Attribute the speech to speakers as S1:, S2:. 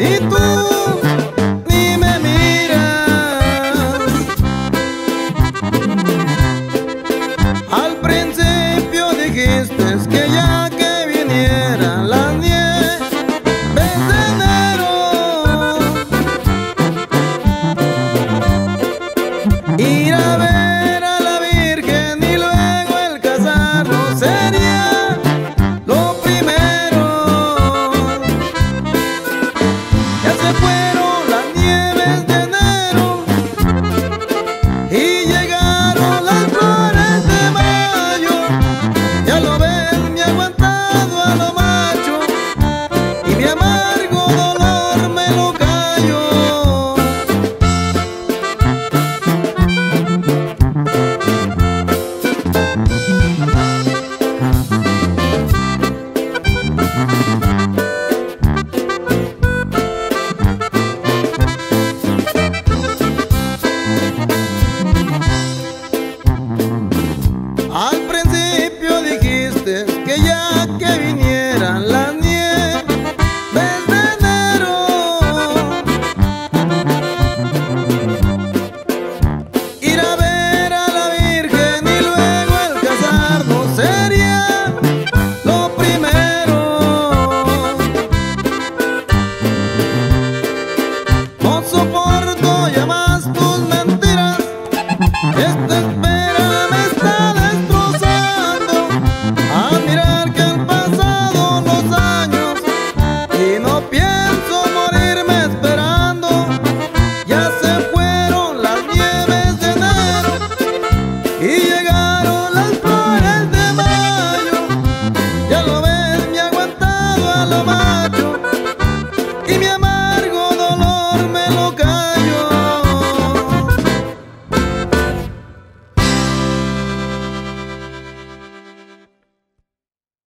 S1: y tú ni me miras. Al principio dijiste que ya que vinieran las nieves de enero, ir a ver a la Virgen y luego el casarnos sería lo primero. Ya se fueron las nieves de enero y llegaron las flores de mayo. Ya lo ves, me he aguantado a lo macho y mi amargo dolor me lo callo. Al principio dijiste que ya que vinieran las nieves de enero, ir a ver a la Virgen y luego el casarnos sería lo primero. No soporto ya más tus mentiras. Esta es